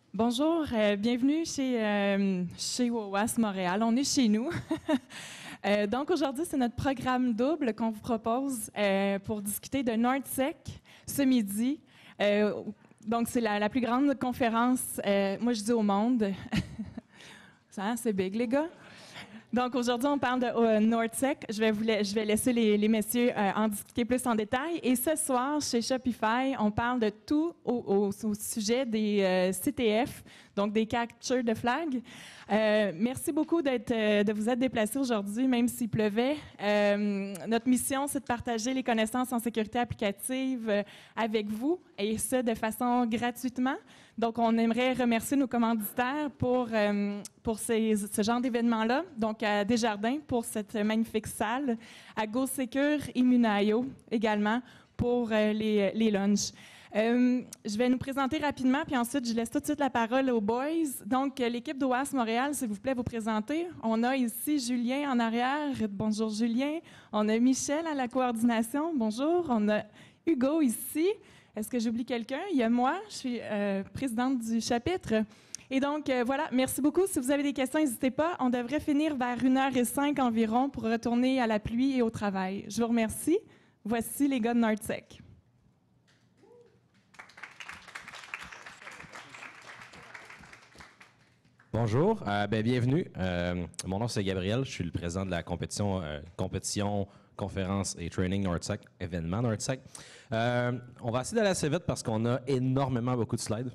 Bonjour, bienvenue chez WOAS Montréal. On est chez nous. Donc aujourd'hui, c'est notre programme double qu'on vous propose pour discuter de NordSec ce midi. Donc c'est la plus grande conférence, moi je dis au monde. Ça, c'est big les gars. Donc aujourd'hui, on parle de NordSec. Je vais laisser les messieurs en discuter plus en détail. Et ce soir, chez Shopify, on parle de tout au sujet des CTF, donc des captures de flag. Merci beaucoup de vous être déplacés aujourd'hui, même s'il pleuvait. Notre mission, c'est de partager les connaissances en sécurité applicative avec vous, et ce, de façon gratuitement. Donc, on aimerait remercier nos commanditaires pour ce genre d'événement-là. Donc, à Desjardins pour cette magnifique salle, à GoSecure et Munaio également pour les lunchs. Je vais nous présenter rapidement, puis ensuite, je laisse tout de suite la parole aux boys. Donc, l'équipe d'OAS Montréal, s'il vous plaît, vous présenter. On a ici Julien en arrière. Bonjour, Julien. On a Michel à la coordination. Bonjour. On a Hugo ici. Est-ce que j'oublie quelqu'un? Il y a moi. Je suis présidente du chapitre. Et donc, voilà, merci beaucoup. Si vous avez des questions, n'hésitez pas. On devrait finir vers 1h05 environ pour retourner à la pluie et au travail. Je vous remercie. Voici les gars de NordSec. Bonjour, bienvenue. Mon nom c'est Gabriel, je suis le président de la compétition, conférence et training NordSec, événement NordSec. On va essayer d'aller assez vite parce qu'on a beaucoup de slides.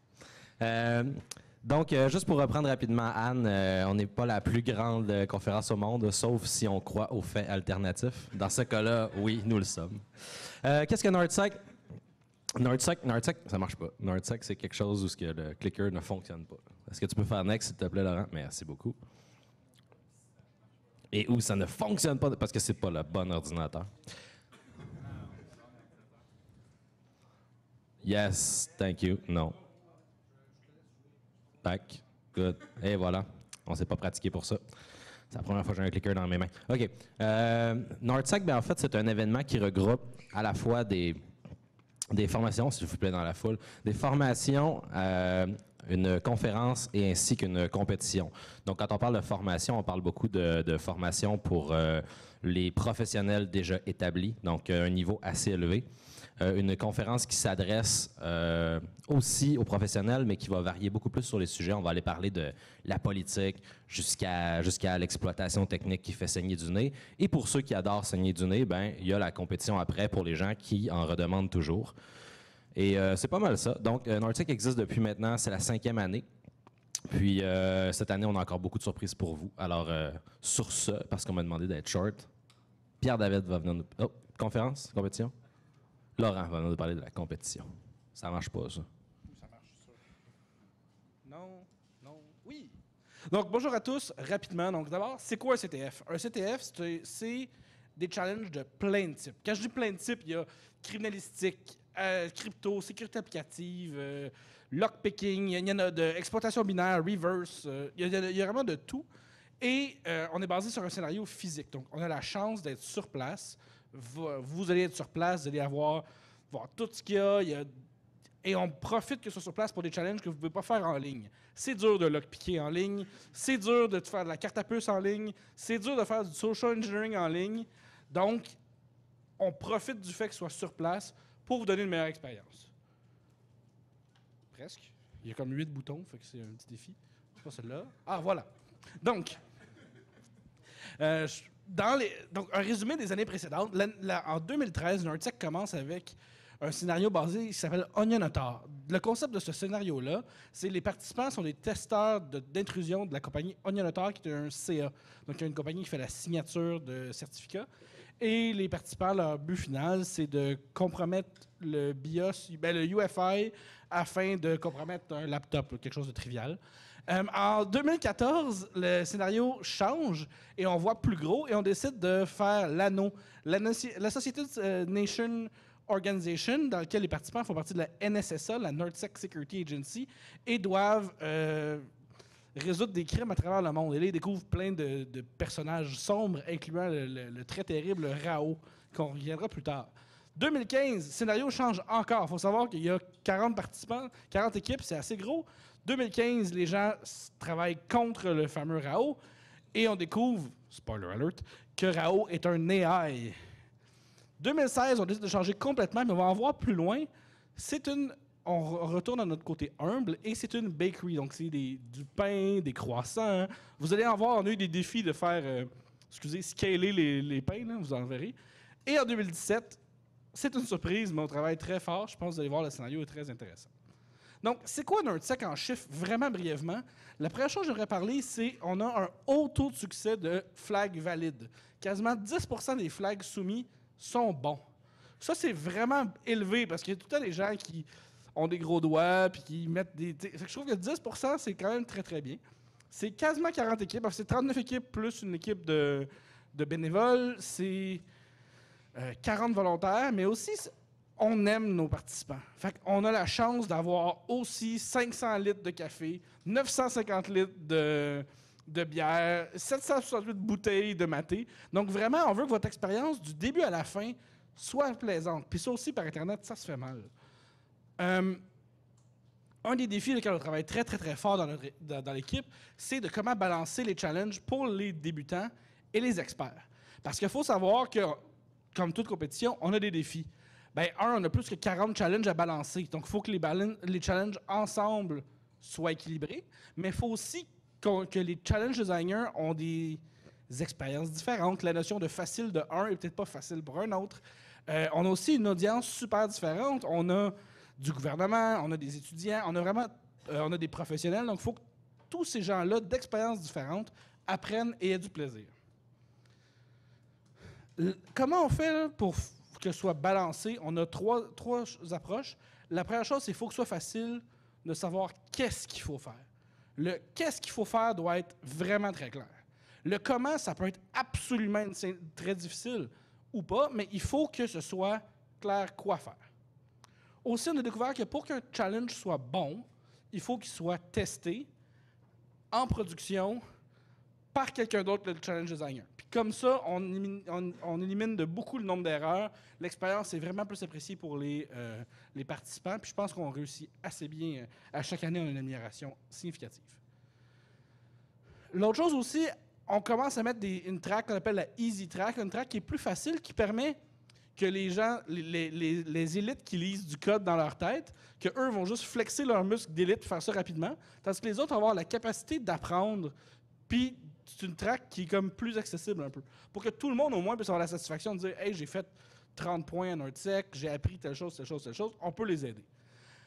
Donc, juste pour reprendre rapidement Anne, on n'est pas la plus grande conférence au monde, sauf si on croit aux faits alternatifs. Dans ce cas-là, oui, nous le sommes. Qu'est-ce que NordSec? NordSec, ça marche pas. NordSec, c'est quelque chose où le clicker ne fonctionne pas. Est-ce que tu peux faire next, s'il te plaît, Laurent? Merci beaucoup. Et où ça ne fonctionne pas parce que c'est pas le bon ordinateur. Yes, thank you. Non. Back. Good. Et voilà. On s'est pas pratiqué pour ça. C'est la première fois que j'ai un clicker dans mes mains. OK. NordSec, en fait, c'est un événement qui regroupe à la fois des formations, s'il vous plaît, dans la foule, des formations, une conférence et ainsi qu'une compétition. Donc, quand on parle de formation, on parle beaucoup de formation pour les professionnels déjà établis, donc un niveau assez élevé. Une conférence qui s'adresse aussi aux professionnels, mais qui va varier beaucoup plus sur les sujets. On va aller parler de la politique jusqu'à l'exploitation technique qui fait saigner du nez. Et pour ceux qui adorent saigner du nez, il y a la compétition après pour les gens qui en redemandent toujours. Et c'est pas mal ça. Donc, NordSec existe depuis maintenant, c'est la 5e année. Puis, cette année, on a encore beaucoup de surprises pour vous. Alors, sur ce, parce qu'on m'a demandé d'être short, Pierre-David va venir nous... Oh, conférence, compétition? Laurent va nous parler de la compétition. Ça marche pas, ça. Ça marche, ça. Non, oui. Donc, bonjour à tous. Rapidement, donc d'abord, c'est quoi un CTF? Un CTF, c'est des challenges de plein de types. Quand je dis plein de types, il y a criminalistique, crypto, sécurité applicative, lockpicking, il y en a de exploitation binaire, reverse, il y a vraiment de tout. Et on est basé sur un scénario physique. Donc, on a la chance d'être sur place. Vous allez être sur place, vous allez voir tout ce qu'il y a, et on profite que ce soit sur place pour des challenges que vous ne pouvez pas faire en ligne. C'est dur de lockpicker en ligne, c'est dur de faire de la carte à puce en ligne, c'est dur de faire du social engineering en ligne. Donc, on profite du fait que ce soit sur place pour vous donner une meilleure expérience. Presque. Il y a comme 8 boutons, fait que c'est un petit défi. C'est pas celle-là. Ah, voilà. Donc, donc, un résumé des années précédentes. En 2013, NordSec commence avec un scénario basé qui s'appelle Onionotar. Le concept de ce scénario-là, c'est que les participants sont des testeurs d'intrusion de la compagnie Onionotar, qui est un CA. Donc, il y a une compagnie qui fait la signature de certificats. Et les participants, leur but final, c'est de compromettre le BIOS, le UEFI, afin de compromettre un laptop, quelque chose de trivial. En 2014, le scénario change et on voit plus gros et on décide de faire l'ANO, l'Associated Nation Organization, dans laquelle les participants font partie de la NSSA, la NordSec Security Agency, et doivent résoudre des crimes à travers le monde. Et là, ils découvrent plein de personnages sombres, incluant le très terrible Rao, qu'on reviendra plus tard. 2015, le scénario change encore. Il faut savoir qu'il y a 40 participants, 40 équipes, c'est assez gros. 2015, les gens travaillent contre le fameux RAO et on découvre, spoiler alert, que RAO est un AI. 2016, on décide de changer complètement, mais on va en voir plus loin. On retourne à notre côté humble et c'est une bakery, donc c'est du pain, des croissants. Vous allez en voir, on a eu des défis de faire, scaler les pains, là, vous en verrez. Et en 2017, c'est une surprise, mais on travaille très fort. Je pense que vous allez voir, le scénario est très intéressant. Donc, c'est quoi NerdSec en chiffres, vraiment brièvement? La première chose que j'aimerais parler, c'est qu'on a un haut taux de succès de flags valides. Quasiment 10% des flags soumis sont bons. Ça, c'est vraiment élevé parce qu'il y a tout le temps des gens qui ont des gros doigts puis qui mettent des... Je trouve que 10%, c'est quand même très, très bien. C'est quasiment 40 équipes. C'est 39 équipes plus une équipe de bénévoles. C'est 40 volontaires, mais aussi, on aime nos participants. Fait qu'on a la chance d'avoir aussi 500 litres de café, 950 litres de bière, 768 bouteilles de maté. Donc, vraiment, on veut que votre expérience, du début à la fin, soit plaisante. Puis ça aussi, par Internet, ça se fait mal. Un des défis lesquels on travaille très, très, très fort dans l'équipe, c'est de comment balancer les challenges pour les débutants et les experts. Parce qu'il faut savoir que, comme toute compétition, on a des défis. Bien, on a plus que 40 challenges à balancer. Donc, il faut que les challenges ensemble soient équilibrés. Mais il faut aussi que les challenge designers ont des expériences différentes. La notion de facile de un est peut-être pas facile pour un autre. On a aussi une audience super différente. On a du gouvernement, on a des étudiants, on a des professionnels. Donc, il faut que tous ces gens-là, d'expériences différentes, apprennent et aient du plaisir. Comment on fait là, pour que ce soit balancé? On a trois approches. La première chose, c'est qu'il faut que ce soit facile de savoir qu'est-ce qu'il faut faire. Le qu'est-ce qu'il faut faire doit être vraiment très clair. Le comment, ça peut être absolument très difficile ou pas, mais il faut que ce soit clair quoi faire. Aussi, on a découvert que pour qu'un challenge soit bon, il faut qu'il soit testé en production par quelqu'un d'autre que le challenge designer. Puis comme ça, on élimine de beaucoup le nombre d'erreurs. L'expérience est vraiment plus appréciée pour les participants. Puis je pense qu'on réussit assez bien. À chaque année, on a une amélioration significative. L'autre chose aussi, on commence à mettre une track qu'on appelle la Easy Track, une track qui est plus facile, qui permet que les gens, les élites qui lisent du code dans leur tête, qu'eux vont juste flexer leurs muscles d'élite, faire ça rapidement, tandis que les autres vont avoir la capacité d'apprendre, puis c'est une track qui est comme plus accessible un peu. Pour que tout le monde, au moins, puisse avoir la satisfaction de dire « Hey, j'ai fait 30 points à NerdSec, j'ai appris telle chose, telle chose, telle chose », on peut les aider.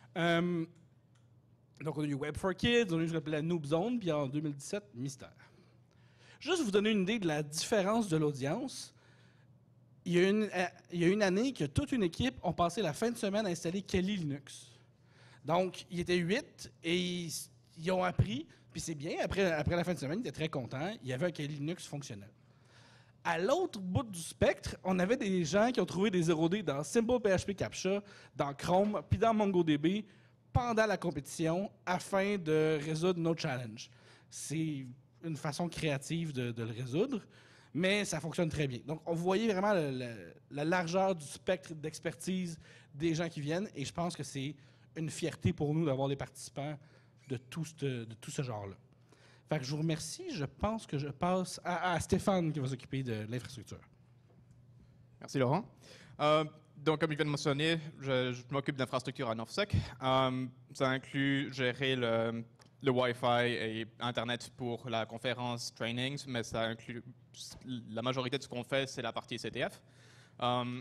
Donc, on a eu Web4Kids, on a eu ce qu'on appelle la Noob Zone, puis en 2017, Mystère. Juste vous donner une idée de la différence de l'audience. Il y a une année que toute une équipe ont passé la fin de semaine à installer Kali Linux. Donc, ils étaient 8 et ils ont appris, puis c'est bien, après la fin de semaine, ils étaient très contents, il y avait un Kali Linux fonctionnel. À l'autre bout du spectre, on avait des gens qui ont trouvé des 0D dans Simple PHP Captcha, dans Chrome, puis dans MongoDB pendant la compétition afin de résoudre nos challenges. C'est une façon créative de le résoudre, mais ça fonctionne très bien. Donc, on voyait vraiment la largeur du spectre d'expertise des gens qui viennent, et je pense que c'est une fierté pour nous d'avoir des participants de tout ce genre-là. Fait que je vous remercie. Je pense que je passe à Stéphane qui va s'occuper de l'infrastructure. Merci Laurent. Donc, comme il vient de mentionner, je m'occupe d'infrastructure à NorthSec. Ça inclut gérer le Wi-Fi et Internet pour la conférence trainings, mais ça inclut la majorité de ce qu'on fait, c'est la partie CTF. En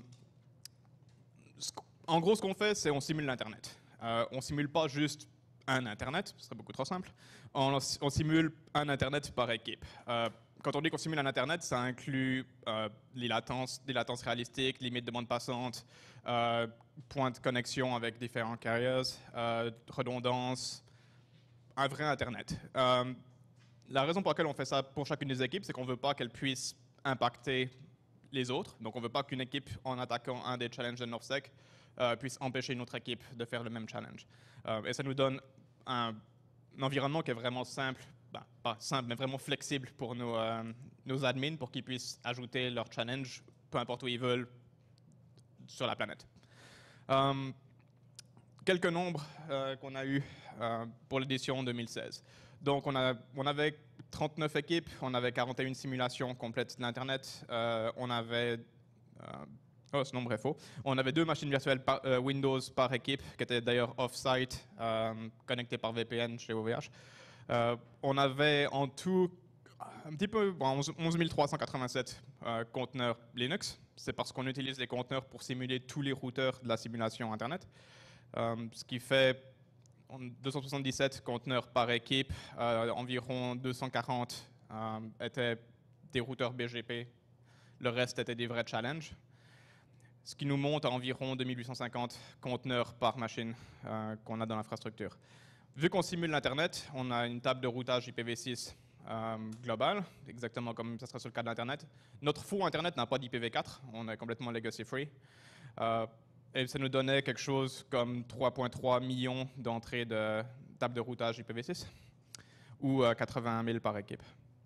gros, ce qu'on fait, c'est on simule l'Internet. On simule pas juste un Internet, ce serait beaucoup trop simple. On simule un Internet par équipe. Quand on dit qu'on simule un Internet, ça inclut des latences réalistiques, limites de bande passante, points de connexion avec différents carriers, redondance, un vrai Internet. La raison pour laquelle on fait ça pour chacune des équipes, c'est qu'on ne veut pas qu'elle puisse impacter les autres. Donc on ne veut pas qu'une équipe, en attaquant un des challenges de NorthSec, puisse empêcher une autre équipe de faire le même challenge. Et ça nous donne un environnement qui est vraiment simple, pas simple, mais vraiment flexible pour nos admins, pour qu'ils puissent ajouter leur challenge, peu importe où ils veulent, sur la planète. Quelques nombres qu'on a eu pour l'édition 2016. Donc on avait 39 équipes, on avait 41 simulations complètes de l'Internet, on avait... oh, ce nombre est faux. On avait 2 machines virtuelles Windows par équipe, qui étaient d'ailleurs off-site, connectées par VPN chez OVH. On avait en tout un petit peu 11 387 conteneurs Linux. C'est parce qu'on utilise les conteneurs pour simuler tous les routeurs de la simulation Internet. Ce qui fait 277 conteneurs par équipe, environ 240 étaient des routeurs BGP, le reste était des vrais challenges. Ce qui nous monte à environ 2850 conteneurs par machine qu'on a dans l'infrastructure. Vu qu'on simule l'Internet, on a une table de routage IPv6 globale, exactement comme ça serait sur le cas de l'Internet. Notre faux Internet n'a pas d'IPv4, on est complètement legacy free. Et ça nous donnait quelque chose comme 3,3 millions d'entrées de table de routage IPv6, ou 81 000 par équipe.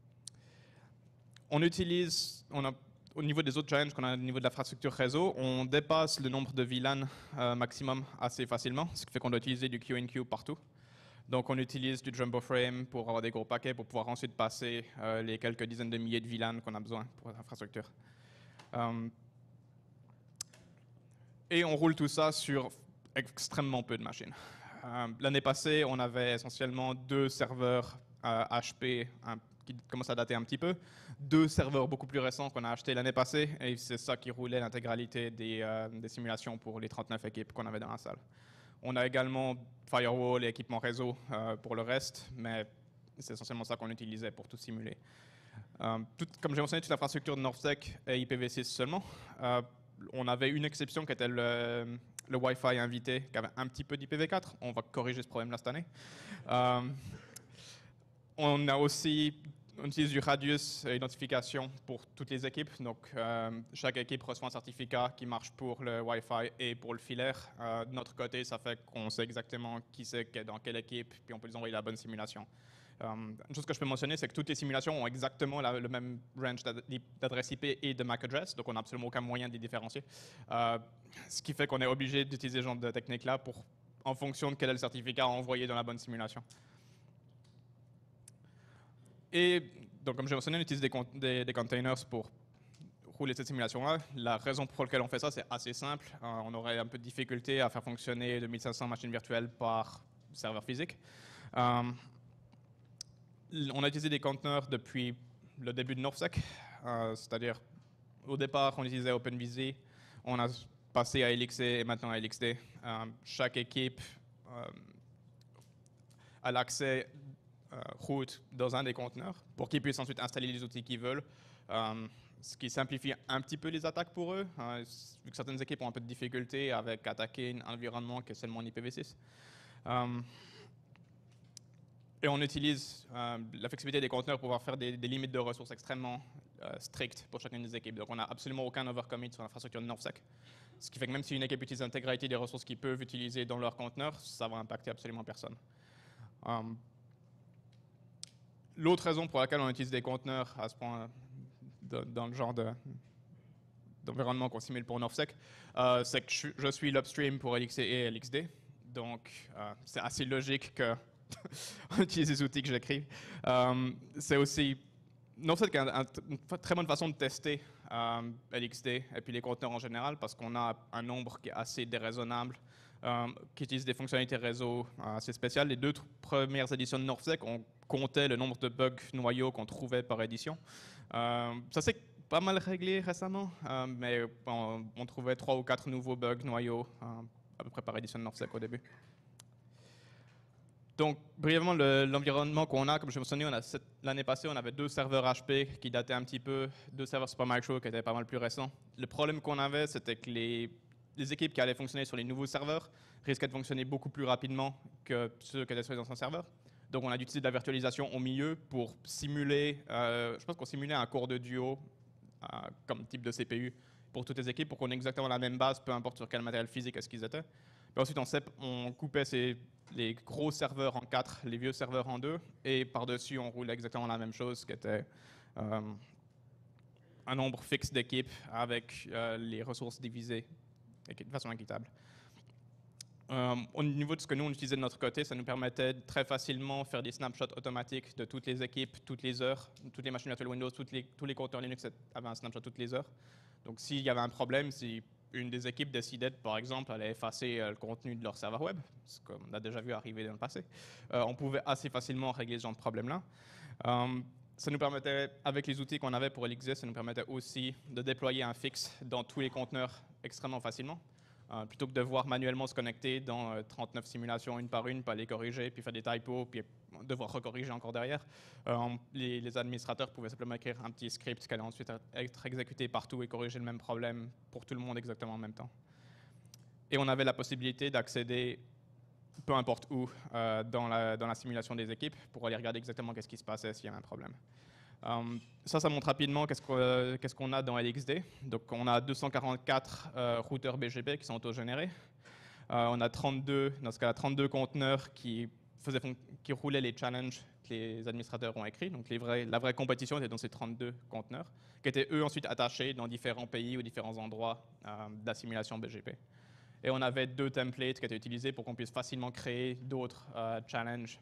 On utilise, au niveau des autres challenges qu'on a au niveau de l'infrastructure réseau, on dépasse le nombre de VLAN maximum assez facilement, ce qui fait qu'on doit utiliser du QNQ partout. Donc on utilise du Jumbo Frame pour avoir des gros paquets pour pouvoir ensuite passer les quelques dizaines de milliers de VLAN qu'on a besoin pour l'infrastructure. Et on roule tout ça sur extrêmement peu de machines. L'année passée, on avait essentiellement 2 serveurs HP qui commencent à dater un petit peu, 2 serveurs beaucoup plus récents qu'on a achetés l'année passée, et c'est ça qui roulait l'intégralité des simulations pour les 39 équipes qu'on avait dans la salle. On a également firewall et équipement réseau pour le reste, mais c'est essentiellement ça qu'on utilisait pour tout simuler. Comme j'ai mentionné, toute l'infrastructure de NorthSec est IPv6 seulement. On avait une exception qui était le Wi-Fi invité, qui avait un petit peu d'IPv4. On va corriger ce problème-là cette année. On utilise du radius identification pour toutes les équipes. Donc, chaque équipe reçoit un certificat qui marche pour le Wi-Fi et pour le filaire. De notre côté, ça fait qu'on sait exactement qui c'est dans quelle équipe, puis on peut les envoyer la bonne simulation. Une chose que je peux mentionner, c'est que toutes les simulations ont exactement le même range d'adresse IP et de MAC address, donc on n'a absolument aucun moyen de les différencier. Ce qui fait qu'on est obligé d'utiliser ce genre de technique-là en fonction de quel est le certificat envoyé dans la bonne simulation. Et donc, comme j'ai mentionné, on utilise des containers pour rouler cette simulation-là. La raison pour laquelle on fait ça, c'est assez simple. On aurait un peu de difficulté à faire fonctionner 2500 machines virtuelles par serveur physique. On a utilisé des conteneurs depuis le début de NorthSec, c'est-à-dire au départ on utilisait OpenVZ, on a passé à LXC et maintenant à LXD. Chaque équipe a l'accès root dans un des conteneurs pour qu'ils puissent ensuite installer les outils qu'ils veulent, ce qui simplifie un petit peu les attaques pour eux, vu que certaines équipes ont un peu de difficulté avec attaquer un environnement qui est seulement en IPv6. Et on utilise la flexibilité des conteneurs pour pouvoir faire des limites de ressources extrêmement strictes pour chacune des équipes. Donc on n'a absolument aucun overcommit sur l'infrastructure de NorthSec. Ce qui fait que même si une équipe utilise l'intégralité des ressources qu'ils peuvent utiliser dans leur conteneur, ça va impacter absolument personne. L'autre raison pour laquelle on utilise des conteneurs à ce point dans le genre d'environnement qu'on simule pour NorthSec, c'est que je suis l'upstream pour LXC et LXD. Donc c'est assez logique que on utilise les outils que j'écris. C'est aussi NorthSec une très bonne façon de tester LXD et puis les conteneurs en général parce qu'on a un nombre qui est assez déraisonnable, qui utilise des fonctionnalités réseau assez spéciales. Les 2 premières éditions de NorthSec, on comptait le nombre de bugs noyaux qu'on trouvait par édition. Ça s'est pas mal réglé récemment, mais on trouvait 3 ou 4 nouveaux bugs noyaux à peu près par édition de NorthSec au début. Donc, brièvement, l'environnement qu'on a, comme je me souviens, l'année passée, on avait 2 serveurs HP qui dataient un petit peu, 2 serveurs Supermicro qui étaient pas mal plus récents. Le problème qu'on avait, c'était que les équipes qui allaient fonctionner sur les nouveaux serveurs risquaient de fonctionner beaucoup plus rapidement que ceux qui étaient sur les anciens serveurs. Donc, on a utilisé de la virtualisation au milieu pour simuler, je pense qu'on simulait un corps de duo comme type de CPU pour toutes les équipes pour qu'on ait exactement la même base, peu importe sur quel matériel physique est-ce qu'ils étaient. Puis ensuite, on coupait les gros serveurs en 4, les vieux serveurs en 2, et par-dessus, on roulait exactement la même chose, qui était un nombre fixe d'équipes avec les ressources divisées de façon équitable. Au niveau de ce que nous on utilisait de notre côté, ça nous permettait de très facilement faire des snapshots automatiques de toutes les équipes, toutes les heures, toutes les machines virtuelles Windows, tous les compteurs Linux avaient un snapshot toutes les heures. Donc s'il y avait un problème, si une des équipes décidait, par exemple, d'aller effacer le contenu de leur serveur web, ce qu'on a déjà vu arriver dans le passé, on pouvait assez facilement régler ce genre de problème-là. Ça nous permettait, avec les outils qu'on avait pour Elixir, ça nous permettait aussi de déployer un fixe dans tous les conteneurs extrêmement facilement. Plutôt que de devoir manuellement se connecter dans 39 simulations une par une, pas les corriger, puis faire des typos, puis devoir recorriger encore derrière. Les administrateurs pouvaient simplement écrire un petit script qui allait ensuite être exécuté partout et corriger le même problème pour tout le monde exactement en même temps. Et on avait la possibilité d'accéder peu importe où dans la simulation des équipes pour aller regarder exactement qu'est-ce qui se passait s'il y avait un problème. Ça montre rapidement qu'est-ce qu'on a dans LXD. Donc on a 244 routeurs BGP qui sont autogénérés. On a 32 conteneurs qui roulaient les challenges que les administrateurs ont écrits. Donc la vraie compétition était dans ces 32 conteneurs, qui étaient eux ensuite attachés dans différents pays ou différents endroits de la simulation BGP. Et on avait 2 templates qui étaient utilisés pour qu'on puisse facilement créer d'autres challenges.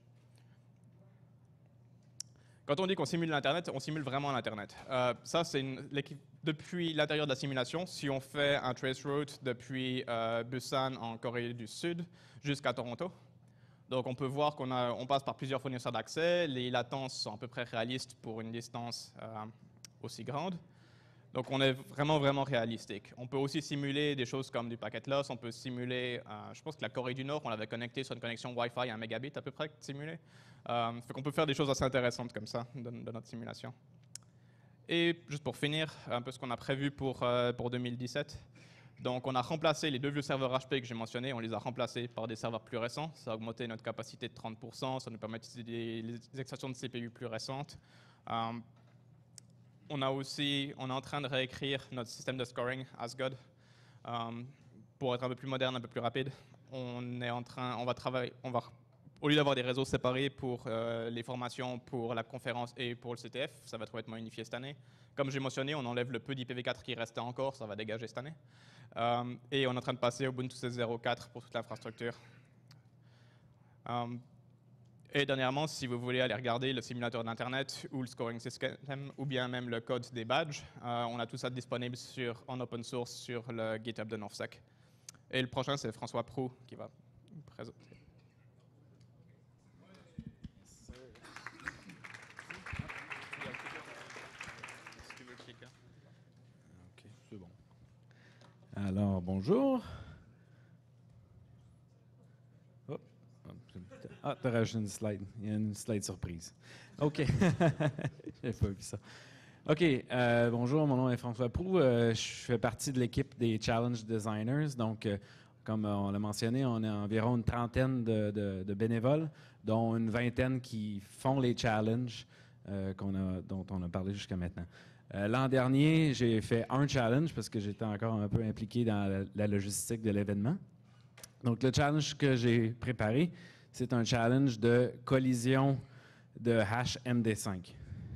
Quand on dit qu'on simule l'Internet, on simule vraiment l'Internet. Ça, c'est depuis l'intérieur de la simulation, si on fait un traceroute depuis Busan en Corée du Sud jusqu'à Toronto. Donc on peut voir qu'on passe par plusieurs fournisseurs d'accès, les latences sont à peu près réalistes pour une distance aussi grande. Donc on est vraiment réalistique. On peut aussi simuler des choses comme du packet loss, on peut simuler, je pense que la Corée du Nord, on l'avait connecté sur une connexion Wi-Fi à 1 mégabit à peu près simulé. Fait qu'on peut faire des choses assez intéressantes comme ça dans notre simulation. Et juste pour finir, un peu ce qu'on a prévu pour 2017. Donc on a remplacé les 2 vieux serveurs HP que j'ai mentionnés, on les a remplacés par des serveurs plus récents. Ça a augmenté notre capacité de 30%, ça nous permet d'utiliser des extractions de CPU plus récentes. On est en train de réécrire notre système de scoring, Asgod, pour être un peu plus moderne, un peu plus rapide. Au lieu d'avoir des réseaux séparés pour les formations, pour la conférence et pour le CTF, ça va être complètement unifié cette année. Comme j'ai mentionné, on enlève le peu d'IPv4 qui restait encore, ça va dégager cette année. Et on est en train de passer au Ubuntu 16.04 pour toute l'infrastructure. Et dernièrement, si vous voulez aller regarder le simulateur d'Internet ou le scoring system ou bien même le code des badges, on a tout ça disponible en open source sur le GitHub de NorthSec. Et le prochain, c'est François Proux qui va présenter. OK, c'est bon. Alors, bonjour. Ah, tu as rajouté une slide. Il y a une slide surprise. OK. J'avais pas vu ça. OK. Bonjour, mon nom est François Proux. Je fais partie de l'équipe des Challenge Designers. Donc, comme on l'a mentionné, on a environ une trentaine de bénévoles, dont une vingtaine qui font les challenges dont on a parlé jusqu'à maintenant. L'an dernier, j'ai fait un challenge parce que j'étais encore un peu impliqué dans la logistique de l'événement. Donc, le challenge que j'ai préparé, c'est un challenge de collision de hash MD5.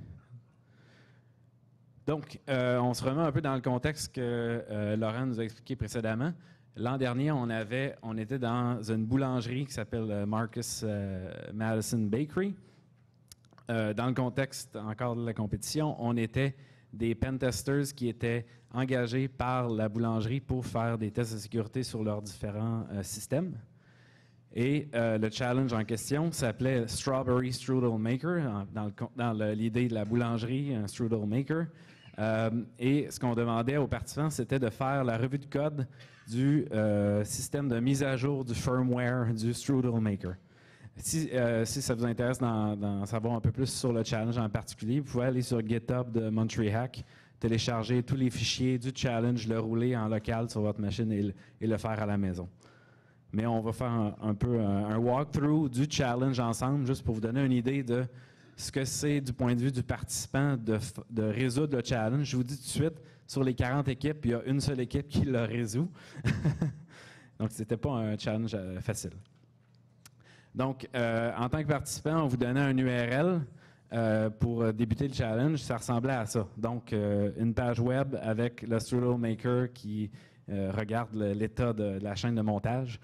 Donc, on se remet un peu dans le contexte que Laurent nous a expliqué précédemment. L'an dernier, on était dans une boulangerie qui s'appelle Marcus Madison Bakery. Dans le contexte encore de la compétition, on était des pentesters qui étaient engagés par la boulangerie pour faire des tests de sécurité sur leurs différents systèmes. Et le challenge en question s'appelait Strawberry Strudel Maker, dans l'idée de la boulangerie, un Strudel Maker. Et ce qu'on demandait aux participants, c'était de faire la revue de code du système de mise à jour du firmware du Strudel Maker. Si ça vous intéresse d'en savoir un peu plus sur le challenge en particulier, vous pouvez aller sur GitHub de MontreHack, télécharger tous les fichiers du challenge, le rouler en local sur votre machine et le faire à la maison. Mais on va faire un peu un walkthrough du challenge ensemble, juste pour vous donner une idée de ce que c'est du point de vue du participant de résoudre le challenge. Je vous dis tout de suite, sur les 40 équipes, il y a une seule équipe qui le résout. Donc, ce n'était pas un challenge facile. Donc, en tant que participant, on vous donnait un URL pour débuter le challenge. Ça ressemblait à ça. Donc, une page web avec le Strudel Maker qui regarde l'état de la chaîne de montage.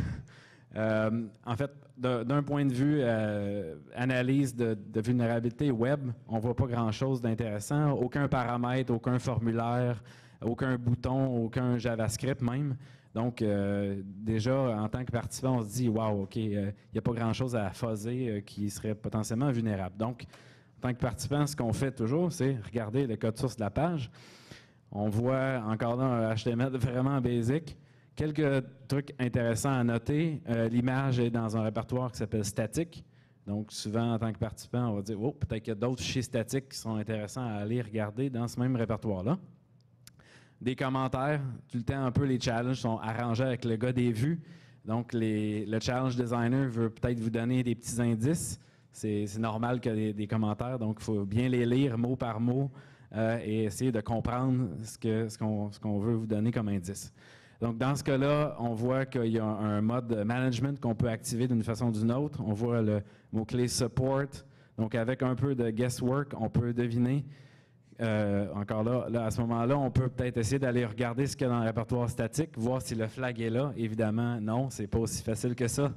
En fait, d'un point de vue analyse de vulnérabilité web, on ne voit pas grand-chose d'intéressant. Aucun paramètre, aucun formulaire, aucun bouton, aucun JavaScript même. Donc, déjà, en tant que participant, on se dit « Wow, OK, il n'y a pas grand-chose à fuzzer qui serait potentiellement vulnérable. » Donc, en tant que participant, ce qu'on fait toujours, c'est regarder le code source de la page. On voit encore là un HTML vraiment basic. Quelques trucs intéressants à noter. L'image est dans un répertoire qui s'appelle statique. Donc, souvent, en tant que participant, on va dire « Oh, peut-être qu'il y a d'autres fichiers statiques qui sont intéressants à aller regarder dans ce même répertoire-là. » Des commentaires, tout le temps, un peu les challenges sont arrangés avec le gars des vues. Donc, le challenge designer veut peut-être vous donner des petits indices. C'est normal qu'il y ait des commentaires, donc il faut bien les lire mot par mot et essayer de comprendre ce qu'on veut vous donner comme indice. Donc, dans ce cas-là, on voit qu'il y a un mode management qu'on peut activer d'une façon ou d'une autre. On voit le mot-clé support. Donc, avec un peu de guesswork, on peut deviner. Encore là, à ce moment-là, on peut peut-être essayer d'aller regarder ce qu'il y a dans le répertoire statique, voir si le flag est là. Évidemment, non, c'est pas aussi facile que ça.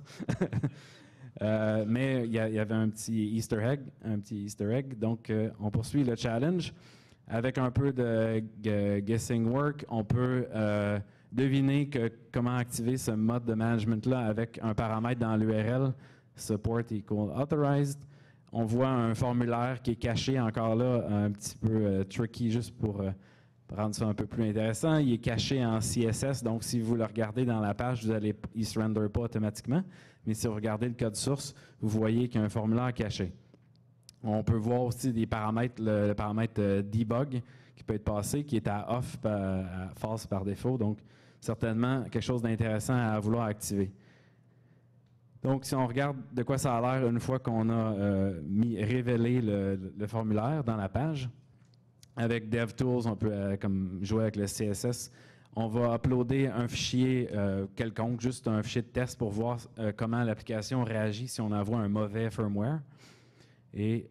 Mais il y avait un petit Easter egg. Donc, on poursuit le challenge. Avec un peu de guessing work, on peut deviner comment activer ce mode de management-là avec un paramètre dans l'URL, support equal authorized. On voit un formulaire qui est caché, encore là, un petit peu tricky, juste pour rendre ça un peu plus intéressant. Il est caché en CSS, donc si vous le regardez dans la page, il ne se render pas automatiquement. Mais si vous regardez le code source, vous voyez qu'il y a un formulaire caché. On peut voir aussi des paramètres, le paramètre debug qui peut être passé, qui est à off, à false par défaut. Donc, certainement quelque chose d'intéressant à vouloir activer. Donc, si on regarde de quoi ça a l'air une fois qu'on a révélé le formulaire dans la page, avec DevTools, on peut comme jouer avec le CSS. On va uploader un fichier quelconque, juste un fichier de test pour voir comment l'application réagit si on envoie un mauvais firmware. Et,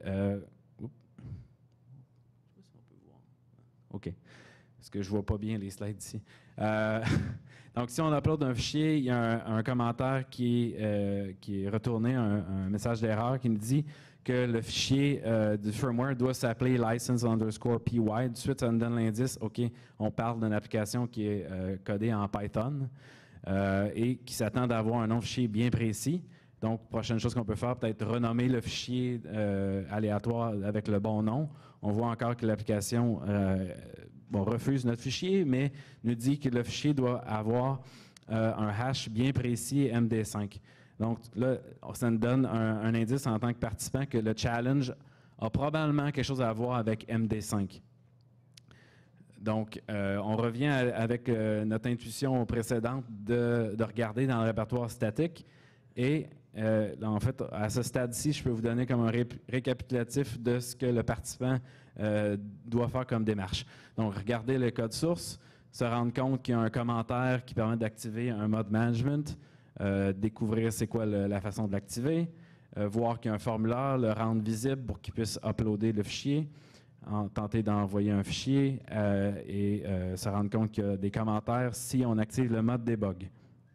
OK. Parce que je ne vois pas bien les slides ici. Donc, si on upload un fichier, il y a un commentaire qui est retourné, un message d'erreur qui nous dit que le fichier du firmware doit s'appeler license_py. De suite, ça nous donne l'indice, OK, on parle d'une application qui est codée en Python et qui s'attend d'avoir un nom de fichier bien précis. Donc, prochaine chose qu'on peut faire, peut-être renommer le fichier aléatoire avec le bon nom. On voit encore que l'application refuse notre fichier, mais nous dit que le fichier doit avoir un hash bien précis MD5. Donc là, ça nous donne un indice en tant que participant que le challenge a probablement quelque chose à voir avec MD5. Donc, on revient avec notre intuition précédente de regarder dans le répertoire statique. Et en fait, à ce stade-ci, je peux vous donner comme un récapitulatif de ce que le participant doit faire comme démarche. Donc, regarder le code source, se rendre compte qu'il y a un commentaire qui permet d'activer un mode management, découvrir c'est quoi la façon de l'activer, voir qu'il y a un formulaire, le rendre visible pour qu'il puisse uploader le fichier, tenter d'envoyer un fichier et se rendre compte qu'il y a des commentaires si on active le mode debug.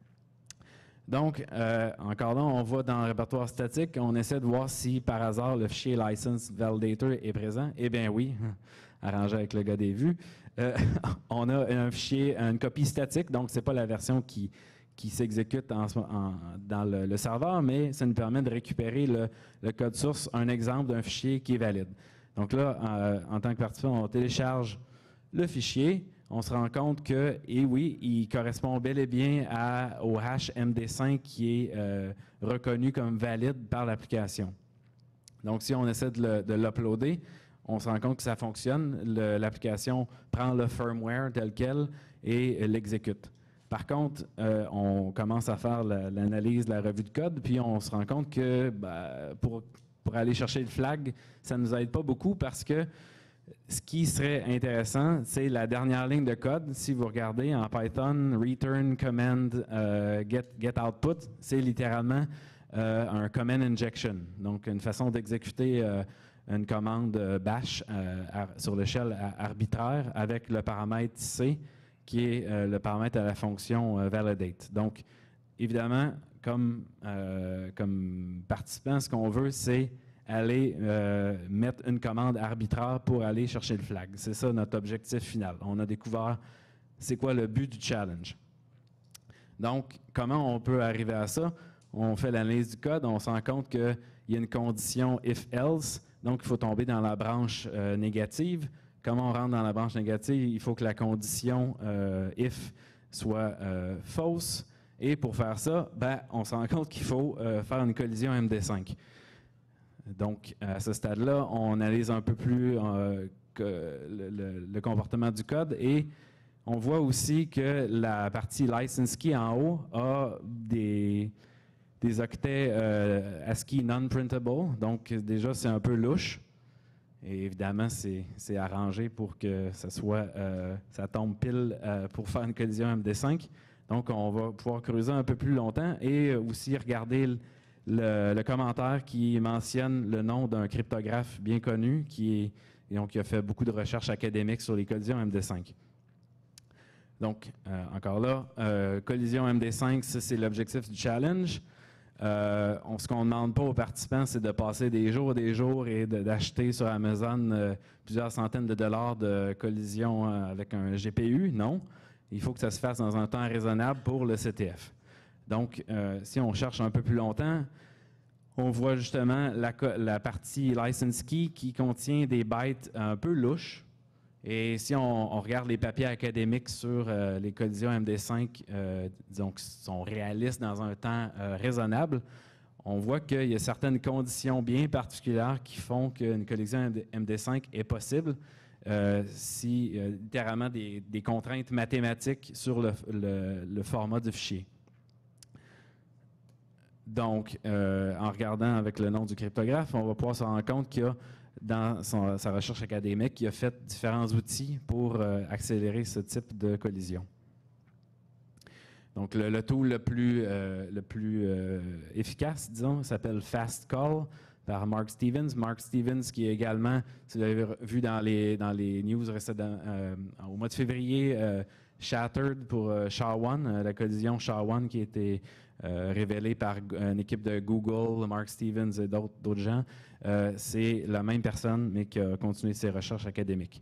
Donc, encore là, on va dans le répertoire statique, on essaie de voir si par hasard le fichier license validator est présent. Eh bien oui, arrangé avec le gars des vues. On a un fichier, une copie statique, donc ce n'est pas la version qui s'exécute dans le serveur, mais ça nous permet de récupérer le code source, un exemple d'un fichier qui est valide. Donc là, en tant que participant, on télécharge le fichier. On se rend compte que, et oui, il correspond bel et bien au hash MD5 qui est reconnu comme valide par l'application. Donc, si on essaie de l'uploader, on se rend compte que ça fonctionne. L'application prend le firmware tel quel et l'exécute. Par contre, on commence à faire l'analyse, la revue de code, puis on se rend compte que pour aller chercher le flag, ça ne nous aide pas beaucoup parce que ce qui serait intéressant, c'est la dernière ligne de code. Si vous regardez en Python, return command get output, c'est littéralement un command injection. Donc, une façon d'exécuter une commande bash sur l'échelle arbitraire avec le paramètre C qui est le paramètre à la fonction validate. Donc, évidemment, comme participant, ce qu'on veut, c'est aller mettre une commande arbitraire pour aller chercher le flag. C'est ça notre objectif final. On a découvert c'est quoi le but du challenge. Donc, comment on peut arriver à ça? On fait l'analyse du code, on se rend compte qu'il y a une condition if-else, donc il faut tomber dans la branche négative. Comment on rentre dans la branche négative? Il faut que la condition if soit fausse. Et pour faire ça, on se rend compte qu'il faut faire une collision MD5. Donc, à ce stade-là, on analyse un peu plus le comportement du code et on voit aussi que la partie license key en haut a des octets ASCII non-printable. Donc, déjà, c'est un peu louche. Et évidemment, c'est arrangé pour que ça tombe pile pour faire une collision MD5. Donc, on va pouvoir creuser un peu plus longtemps et aussi regarder le commentaire qui mentionne le nom d'un cryptographe bien connu qui a fait beaucoup de recherches académiques sur les collisions MD5. Donc, encore là, collision MD5, ça c'est l'objectif du challenge. Ce qu'on ne demande pas aux participants, c'est de passer des jours et d'acheter sur Amazon plusieurs centaines de dollars de collision avec un GPU. Non, il faut que ça se fasse dans un temps raisonnable pour le CTF. Donc, si on cherche un peu plus longtemps, on voit justement la partie license key qui contient des bytes un peu louches. Et si on regarde les papiers académiques sur les collisions MD5, disons qui sont réalistes dans un temps raisonnable, on voit qu'il y a certaines conditions bien particulières qui font qu'une collision MD5 est possible si littéralement des contraintes mathématiques sur le format du fichier. Donc, en regardant avec le nom du cryptographe, on va pouvoir se rendre compte qu'il y a dans sa recherche académique, il a fait différents outils pour accélérer ce type de collision. Donc, le tool le plus efficace, disons, s'appelle FastCall par Mark Stevens. Mark Stevens, qui est également, si vous l'avez vu dans les news récemment, au mois de février, Shattered pour SHA-1, la collision SHA-1 qui a été révélée par une équipe de Google, Mark Stevens et d'autres gens. C'est la même personne, mais qui a continué ses recherches académiques.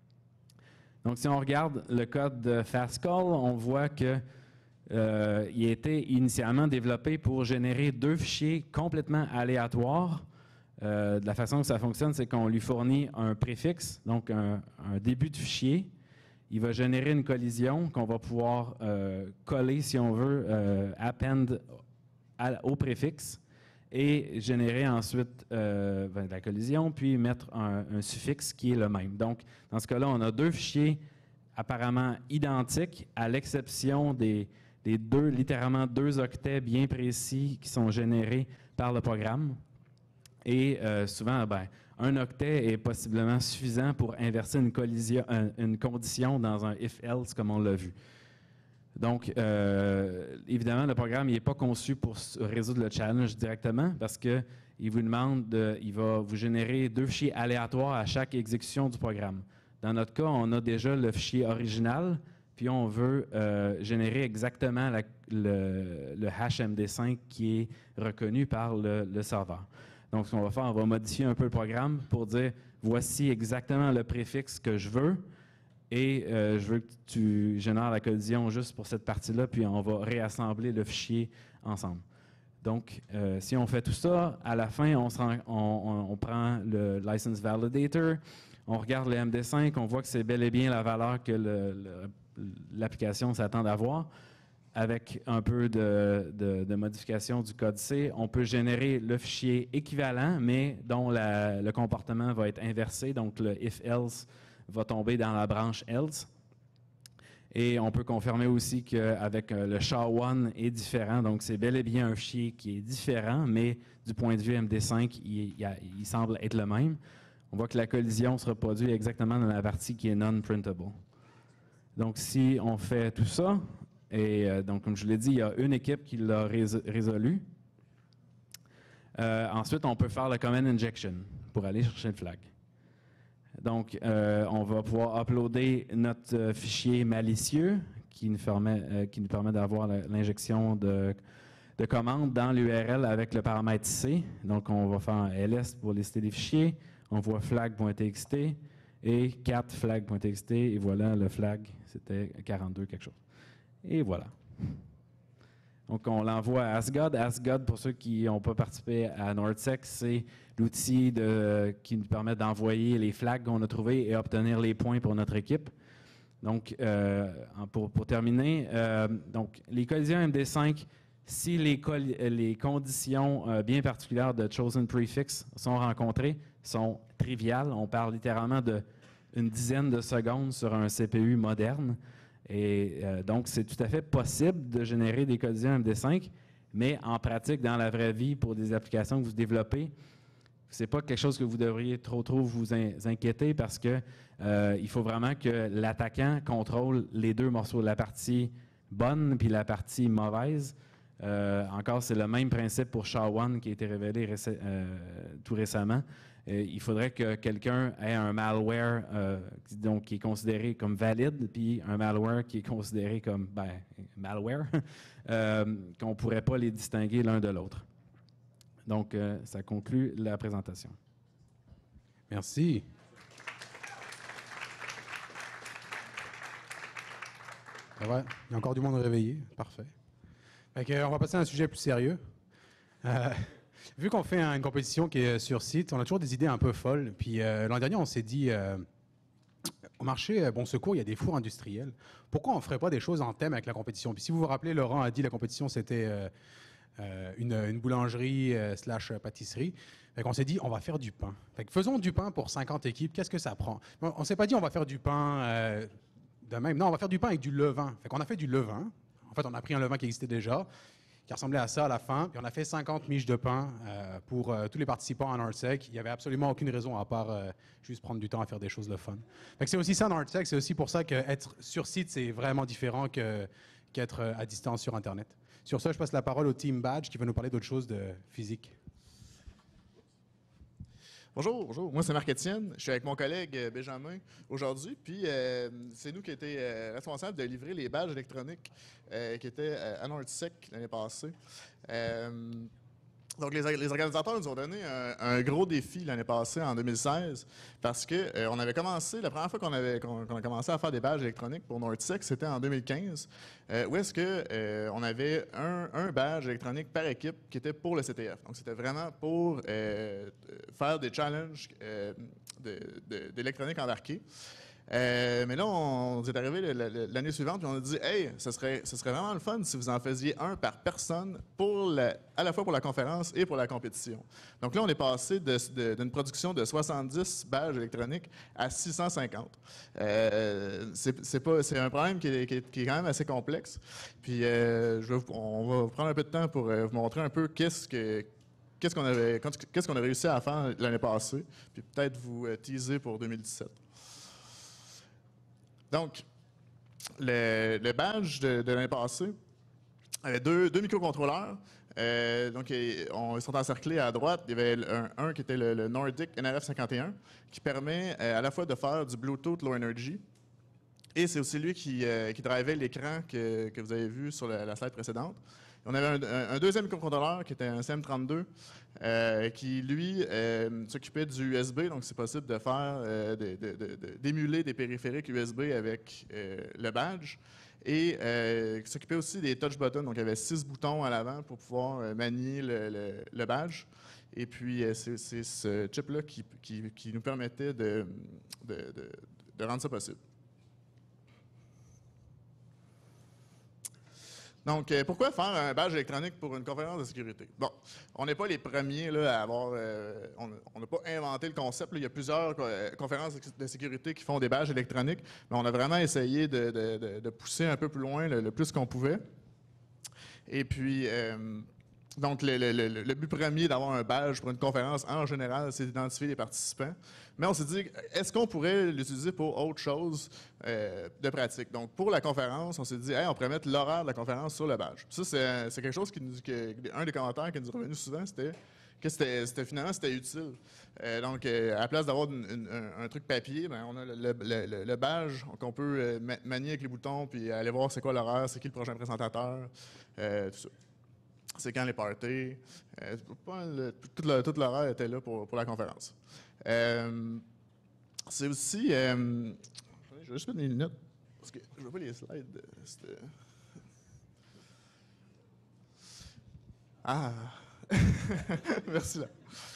Donc, si on regarde le code de FastCall, on voit que il a été initialement développé pour générer deux fichiers complètement aléatoires. De la façon que ça fonctionne, c'est qu'on lui fournit un préfixe, donc un début de fichier. Il va générer une collision qu'on va pouvoir coller, si on veut, append au préfixe et générer ensuite la collision, puis mettre un suffixe qui est le même. Donc, dans ce cas-là, on a deux fichiers apparemment identiques, à l'exception des littéralement deux octets bien précis qui sont générés par le programme. Et souvent, un octet est possiblement suffisant pour inverser une condition dans un if-else, comme on l'a vu. Donc, évidemment, le programme n'est pas conçu pour résoudre le challenge directement parce qu'il vous demande, il va vous générer deux fichiers aléatoires à chaque exécution du programme. Dans notre cas, on a déjà le fichier original, puis on veut générer exactement le hash MD5 qui est reconnu par le serveur. Donc, ce qu'on va faire, on va modifier un peu le programme pour dire voici exactement le préfixe que je veux et je veux que tu génères la collision juste pour cette partie-là, puis on va réassembler le fichier ensemble. Donc, si on fait tout ça, à la fin, on prend le license validator, on regarde le MD5, on voit que c'est bel et bien la valeur que l'application s'attend d'avoir. Avec un peu de modification du code C, on peut générer le fichier équivalent, mais dont le comportement va être inversé. Donc, le if-else va tomber dans la branche else. Et on peut confirmer aussi qu'avec le SHA-1 est différent. Donc, c'est bel et bien un fichier qui est différent, mais du point de vue MD5, il semble être le même. On voit que la collision se reproduit exactement dans la partie qui est non-printable. Donc, si on fait tout ça, et donc, comme je l'ai dit, il y a une équipe qui l'a résolu. Ensuite, on peut faire le command injection pour aller chercher le flag. Donc, on va pouvoir uploader notre fichier malicieux qui nous permet d'avoir l'injection de commandes dans l'URL avec le paramètre C. Donc, on va faire un ls pour lister des fichiers. On voit flag.txt et cat flag.txt. Et voilà, le flag, c'était 42 quelque chose. Et voilà. Donc, on l'envoie à Asgod. Asgod, pour ceux qui n'ont pas participé à NordSec, c'est l'outil qui nous permet d'envoyer les flags qu'on a trouvés et obtenir les points pour notre équipe. Donc, pour terminer, donc, les collisions MD5, si les conditions bien particulières de Chosen Prefix sont rencontrées, sont triviales. On parle littéralement d'une dizaine de secondes sur un CPU moderne. Et donc, c'est tout à fait possible de générer des collisions MD5, mais en pratique, dans la vraie vie, pour des applications que vous développez, ce n'est pas quelque chose que vous devriez trop vous inquiéter parce que il faut vraiment que l'attaquant contrôle les deux morceaux, la partie bonne puis la partie mauvaise. Encore, c'est le même principe pour SHA-1 qui a été révélé tout récemment. Il faudrait que quelqu'un ait un malware qui est considéré comme valide, puis un malware qui est considéré comme malware, qu'on ne pourrait pas les distinguer l'un de l'autre. Donc, ça conclut la présentation. Merci. Ça va? Il y a encore du monde réveillé. Parfait. On va passer à un sujet plus sérieux. Vu qu'on fait une compétition qui est sur site, on a toujours des idées un peu folles. Puis l'an dernier, on s'est dit, au marché Bon Secours, il y a des fours industriels. Pourquoi on ne ferait pas des choses en thème avec la compétition? Puis si vous vous rappelez, Laurent a dit que la compétition, c'était une boulangerie / pâtisserie. Fait qu'on s'est dit, on va faire du pain. Fait que faisons du pain pour 50 équipes. Qu'est-ce que ça prend? On ne s'est pas dit, on va faire du pain de même. Non, on va faire du pain avec du levain. Fait qu'on a fait du levain. En fait, on a pris un levain qui existait déjà, qui ressemblait à ça à la fin, puis on a fait 50 miches de pain pour tous les participants à NordSec. Il n'y avait absolument aucune raison à part juste prendre du temps à faire des choses de fun. Fait que c'est aussi ça NordSec, c'est aussi pour ça qu'être sur site, c'est vraiment différent qu'être à distance sur Internet. Sur ça, je passe la parole au Team Badge qui va nous parler d'autre chose de physique. Bonjour, bonjour. Moi, c'est Marc-Étienne. Je suis avec mon collègue Benjamin aujourd'hui. Puis, c'est nous qui étions responsables de livrer les badges électroniques qui étaient à NordSec l'année passée. Donc, les organisateurs nous ont donné un gros défi l'année passée, en 2016, parce que on avait commencé, la première fois qu'on a commencé à faire des badges électroniques pour NordSec, c'était en 2015, où est-ce que on avait un badge électronique par équipe qui était pour le CTF. Donc, c'était vraiment pour faire des challenges d'électronique embarquée. Mais là, on est arrivé l'année suivante et on a dit « Hey, ce serait vraiment le fun si vous en faisiez un par personne à la fois pour la conférence et pour la compétition. » Donc là, on est passé d'une production de 70 badges électroniques à 650. C'est un problème qui est quand même assez complexe. Puis on va prendre un peu de temps pour vous montrer un peu qu'est-ce qu'on a réussi à faire l'année passée, puis peut-être vous teaser pour 2017. Donc, le badge de l'année passée avait deux microcontrôleurs. Donc, ils sont encerclés à droite. Il y avait un qui était le Nordic NRF51, qui permet à la fois de faire du Bluetooth Low Energy, et c'est aussi lui qui drivait l'écran que vous avez vu sur la slide précédente. On avait un deuxième microcontrôleur qui était un CM32 qui, lui, s'occupait du USB. Donc, c'est possible de faire d'émuler des périphériques USB avec le badge. Et qui s'occupait aussi des touch buttons. Donc, il y avait 6 boutons à l'avant pour pouvoir manier le badge. Et puis, c'est ce chip-là qui nous permettait de rendre ça possible. Donc, pourquoi faire un badge électronique pour une conférence de sécurité? Bon, on n'est pas les premiers là, à avoir... on n'a pas inventé le concept. Là. Il y a plusieurs conférences de sécurité qui font des badges électroniques, mais on a vraiment essayé de pousser un peu plus loin le plus qu'on pouvait. Et puis... donc, le but premier d'avoir un badge pour une conférence, en général, c'est d'identifier les participants. Mais on s'est dit, est-ce qu'on pourrait l'utiliser pour autre chose de pratique? Donc, pour la conférence, on s'est dit, hey, on pourrait mettre l'horaire de la conférence sur le badge. Ça, c'est quelque chose un des commentaires qui nous est revenu souvent, c'était finalement c'était utile. Donc, à la place d'avoir un truc papier, ben, on a le badge qu'on peut manier avec les boutons, puis aller voir c'est quoi l'horaire, c'est qui le prochain présentateur, tout ça. C'est quand les parties. Toute l'horaire était là pour la conférence. C'est aussi... je vais juste mettre mes lunettes, parce que je ne vois pas les slides. Ah! Merci, là.